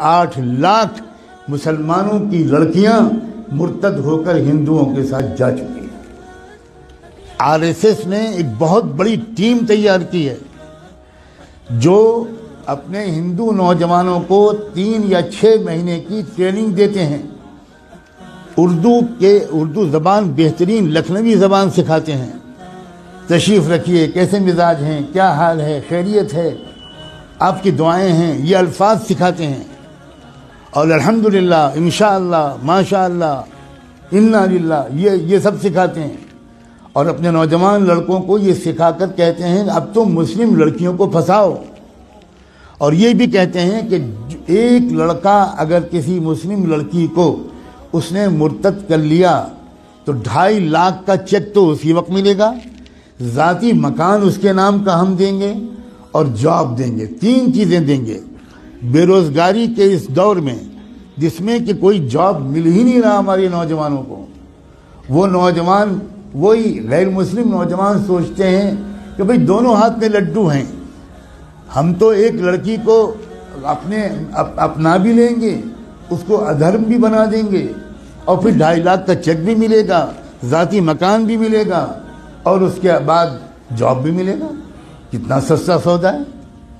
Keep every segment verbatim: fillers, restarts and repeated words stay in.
آٹھ لاکھ مسلمانوں کی لڑکیاں مرتد ہو کر ہندوؤں کے ساتھ جا چکی ہیں۔ آر ایس ایس نے ایک بہت بڑی ٹیم تیار کی ہے جو اپنے ہندو نوجوانوں کو تین یا چھ مہینے کی ٹریننگ دیتے ہیں، اردو کے اردو زبان بہترین لکھنوی زبان سکھاتے ہیں، تشریف رکھیے، کیسے مزاج ہیں، کیا حال ہے، خیریت ہے، آپ کی دعائیں ہیں، یہ الفاظ سکھاتے ہیں، اور الحمدللہ، انشاءاللہ، ماشاءاللہ، انا للہ، یہ یہ سب سکھاتے ہیں، اور اپنے نوجوان لڑکوں کو یہ سکھا کر کہتے ہیں اب تو مسلم لڑکیوں کو پھنساؤ، اور یہ بھی کہتے ہیں کہ ایک لڑکا اگر کسی مسلم لڑکی کو اس نے مرتد کر لیا تو ڈھائی لاکھ کا چیک تو اسی وقت ملے گا، ذاتی مکان اس کے نام کا ہم دیں گے، اور جاب دیں گے، تین چیزیں دیں گے۔ بے روزگاری کے اس دور میں جس میں کہ کوئی جاب مل ہی نہیں رہا ہمارے نوجوانوں کو، وہ نوجوان، وہی غیر مسلم نوجوان سوچتے ہیں کہ بھئی دونوں ہاتھ میں لڈو ہیں، ہم تو ایک لڑکی کو اپنے اپنا بھی لیں گے، اس کو ادھرم بھی بنا دیں گے، اور پھر ڈھائی لاکھ کا چیک بھی ملے گا، ذاتی مکان بھی ملے گا، اور اس کے بعد جاب بھی ملے گا۔ کتنا سستا سودا ہے۔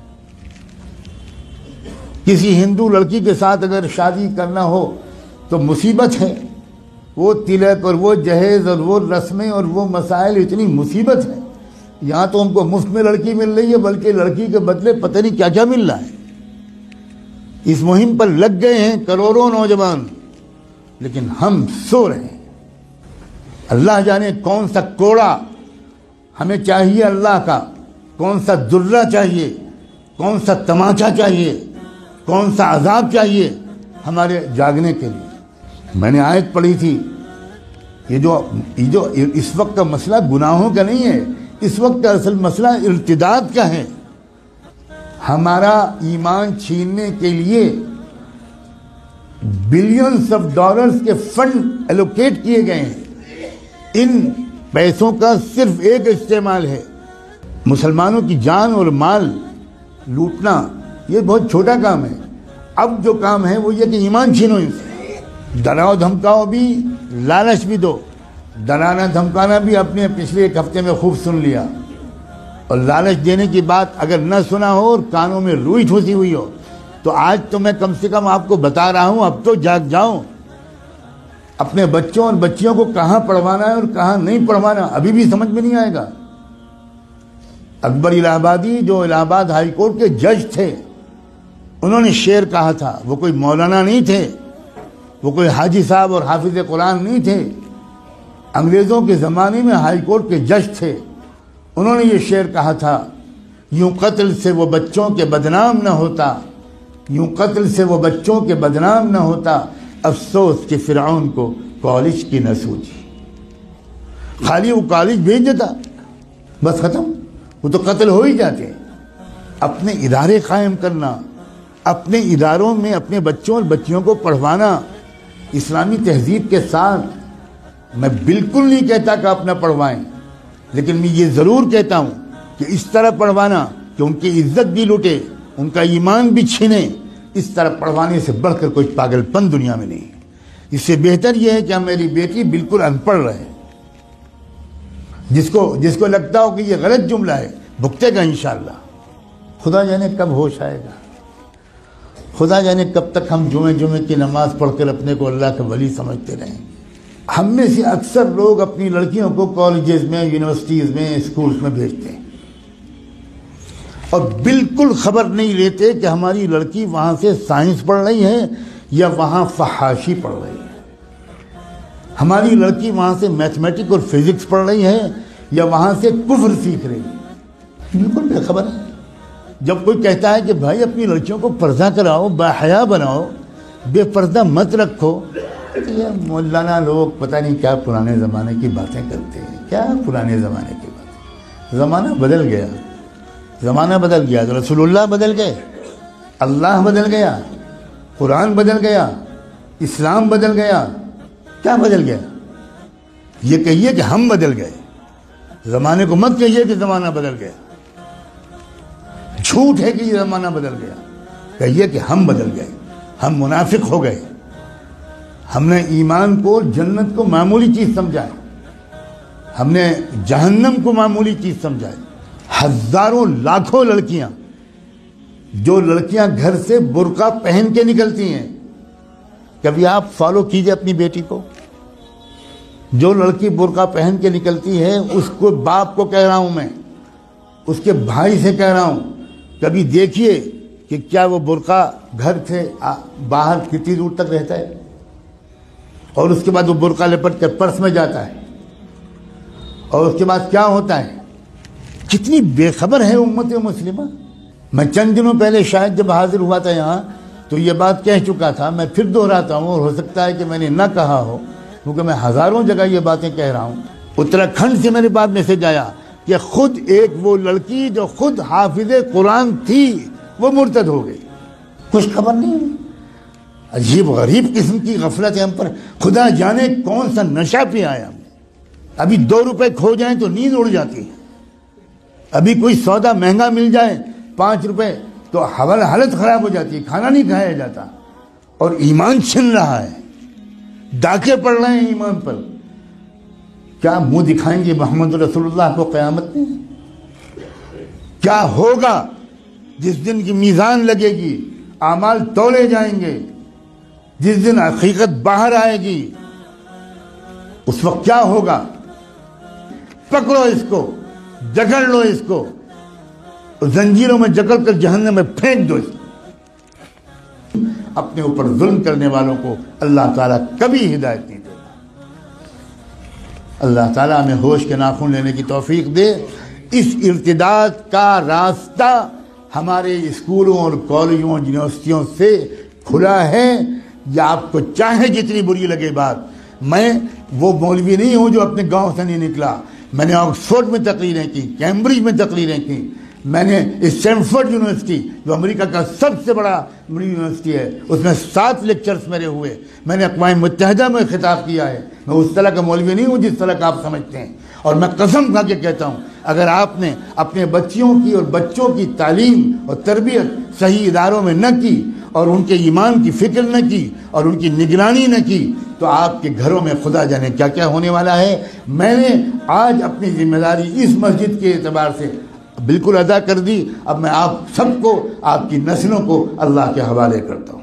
کسی ہندو لڑکی کے ساتھ اگر شادی کرنا ہو تو مصیبت ہے، وہ تلک اور وہ جہیز اور وہ رسمیں اور وہ مسائل، اتنی مصیبت ہے۔ یہاں تو ہم کو مفت میں لڑکی مل رہی ہے، بلکہ لڑکی کے بدلے پتہ نہیں کیا کیا مل رہا ہے۔ اس مہم پر لگ گئے ہیں کروڑوں نوجوان، لیکن ہم سو رہے ہیں۔ اللہ جانے کون سا کوڑا ہمیں چاہیے اللہ کا، کون سا درہ چاہیے، کون سا تماچا چاہیے، کون سا عذاب چاہیے ہمارے جاگنے کے لیے۔ میں نے آیت پڑھی تھی، یہ جو یہ جو اس وقت کا مسئلہ گناہوں کا نہیں ہے، اس وقت کا اصل مسئلہ ارتداد کا ہے۔ ہمارا ایمان چھیننے کے لیے بلینز آف ڈالرز کے فنڈ ایلوکیٹ کیے گئے ہیں، ان پیسوں کا صرف ایک استعمال ہے، مسلمانوں کی جان اور مال لوٹنا۔ یہ بہت چھوٹا کام ہے، اب جو کام ہے وہ یہ کہ ایمان چھینو ان سے، ڈراؤ دھمکاؤ بھی، لالچ بھی دو۔ ڈرانا دھمکانا بھی اپنے پچھلے ایک ہفتے میں خوب سن لیا، اور لالچ دینے کی بات اگر نہ سنا ہو اور کانوں میں روئی ٹھوسی ہوئی ہو تو آج تو میں کم سے کم آپ کو بتا رہا ہوں، اب تو جاگ جاؤ۔ اپنے بچوں اور بچیوں کو کہاں پڑھوانا ہے اور کہاں نہیں پڑھوانا ابھی بھی سمجھ میں نہیں آئے گا۔ اکبر الہ آبادی جو الہ آباد ہائی کورٹ کے جج تھے، انہوں نے شعر کہا تھا، وہ کوئی مولانا نہیں تھے، وہ کوئی حاجی صاحب اور حافظ قرآن نہیں تھے، انگریزوں کے زمانے میں ہائی کورٹ کے جج تھے۔ انہوں نے یہ شعر کہا تھا، یوں قتل سے وہ بچوں کے بدنام نہ ہوتا، یوں قتل سے وہ بچوں کے بدنام نہ ہوتا، افسوس کہ فرعون کو کالج کی نہ سوچی۔ خالی وہ کالج بھیج دیتا بس ختم، وہ تو قتل ہو ہی جاتے ہیں۔ اپنے ادارے قائم کرنا، اپنے اداروں میں اپنے بچوں اور بچیوں کو پڑھوانا اسلامی تہذیب کے ساتھ۔ میں بالکل نہیں کہتا کہ اپنا پڑھوائیں، لیکن میں یہ ضرور کہتا ہوں کہ اس طرح پڑھوانا کہ ان کی عزت بھی لوٹے، ان کا ایمان بھی چھینے، اس طرح پڑھوانے سے بڑھ کر کوئی پاگل پن دنیا میں نہیں۔ اس سے بہتر یہ ہے کہ میری بیٹی بالکل ان پڑھ رہے، جس کو جس کو لگتا ہو کہ یہ غلط جملہ ہے بھگتے گا انشاءاللہ۔ خدا جانے کب ہوش آئے گا، خدا جانے کب تک ہم جمعے جمعے کی نماز پڑھ کر اپنے کو اللہ کا ولی سمجھتے رہیں گے۔ ہم میں سے اکثر لوگ اپنی لڑکیوں کو کالجز میں، یونیورسٹیز میں، اسکولز میں بھیجتے ہیں، اور بالکل خبر نہیں لیتے کہ ہماری لڑکی وہاں سے سائنس پڑھ رہی ہے یا وہاں فحاشی پڑھ رہی ہے، ہماری لڑکی وہاں سے میتھمیٹک اور فزکس پڑھ رہی ہے یا وہاں سے کفر سیکھ رہی ہے، بالکل بے خبر ہے۔ جب کوئی کہتا ہے کہ بھائی اپنی لڑکیوں کو پردہ کراؤ، باحیا بناؤ، بے پردہ مت رکھو، یہ مولانا لوگ پتہ نہیں کیا پرانے زمانے کی باتیں کرتے ہیں، کیا پرانے زمانے کی باتیں۔ زمانہ بدل گیا، زمانہ بدل گیا تو رسول اللہ بدل گئے، اللہ بدل گیا، قرآن بدل گیا، اسلام بدل گیا، کیا بدل گیا؟ یہ کہیے کہ ہم بدل گئے، زمانے کو مت کہیے کہ زمانہ بدل گیا، جھوٹ ہے کہ یہ زمانہ بدل گیا، کہیے کہ ہم بدل گئے، ہم منافق ہو گئے. ہم نے ایمان کو جنت کو معمولی چیز سمجھا ہے, ہم نے جہنم کو معمولی چیز سمجھا ہے. ہزاروں لاکھوں لڑکیاں, جو لڑکیاں گھر سے برقع پہن کے نکلتی ہیں, کبھی آپ فالو کیجئے اپنی بیٹی کو. جو لڑکی برقع پہن کے نکلتی ہے اس کو باپ کو کہہ رہا ہوں میں, اس کے بھائی سے کہہ رہا ہوں, کبھی دیکھیے کہ کیا وہ برقع گھر سے باہر کتنی دور تک رہتا ہے, اور اس کے بعد وہ برقع لپٹ کے پرس میں جاتا ہے, اور اس کے بعد کیا ہوتا ہے. کتنی بے خبر ہے امت مسلمہ. میں چند دنوں پہلے شاید جب حاضر ہوا تھا یہاں تو یہ بات کہہ چکا تھا, میں پھر دہراتا ہوں, اور ہو سکتا ہے کہ میں نے نہ کہا ہو کیونکہ میں ہزاروں جگہ یہ باتیں کہہ رہا ہوں. اتراکھنڈ سے میرے بعد میسج آیا کہ خود ایک وہ لڑکی جو خود حافظ قرآن تھی وہ مرتد ہو گئی, کچھ خبر نہیں. عجیب غریب قسم کی غفلت ہے ہم پر. خدا جانے کون سا نشہ پہ آیا ہم. ابھی دو روپے کھو جائیں تو نیند اڑ جاتی ہے, ابھی کوئی سودا مہنگا مل جائے پانچ روپے تو حالت خراب ہو جاتی ہے, کھانا نہیں کھایا جاتا, اور ایمان چھن رہا ہے, ڈاکے پڑ رہے ہیں ایمان پر. کیا منہ دکھائیں گے محمد رسول اللہ کو قیامت میں؟ کیا ہوگا جس دن کی میزان لگے گی, اعمال تولے جائیں گے, جس دن حقیقت باہر آئے گی, اس وقت کیا ہوگا؟ پکڑو اس کو, جکڑ لو اس کو, زنجیروں میں جکڑ کر جہنم میں پھینک دو اس کو. اپنے اوپر ظلم کرنے والوں کو اللہ تعالیٰ کبھی ہدایت نہیں دے. اللہ تعالیٰ ہمیں ہوش کے ناخن لینے کی توفیق دے. اس ارتداد کا راستہ ہمارے اسکولوں اور کالجوں اور یونیورسٹیوں سے کھلا ہے. یا آپ کو چاہے جتنی بری لگے بات, میں وہ مولوی نہیں ہوں جو اپنے گاؤں سے نہیں نکلا. میں نے آکسفورڈ میں تقریریں کی, کیمبرج میں تقریریں کی, میں نے اسٹینفورڈ یونیورسٹی جو امریکہ کا سب سے بڑا یونیورسٹی ہے اس میں سات لیکچرز میرے ہوئے. میں نے اقوام متحدہ میں خطاب کیا ہے. میں اس طرح کا مولوی نہیں ہوں جس طرح کا آپ سمجھتے ہیں. اور میں قسم کھا کے کہتا ہوں, اگر آپ نے اپنے بچیوں کی اور بچوں کی تعلیم اور تربیت صحیح اداروں میں نہ کی, اور ان کے ایمان کی فکر نہ کی, اور ان کی نگرانی نہ کی, تو آپ کے گھروں میں خدا جانے کیا کیا ہونے والا ہے. میں نے آج اپنی ذمہ داری اس مسجد کے اعتبار سے بالکل ادا کر دی. اب میں آپ سب کو, آپ کی نسلوں کو اللہ کے حوالے کرتا ہوں.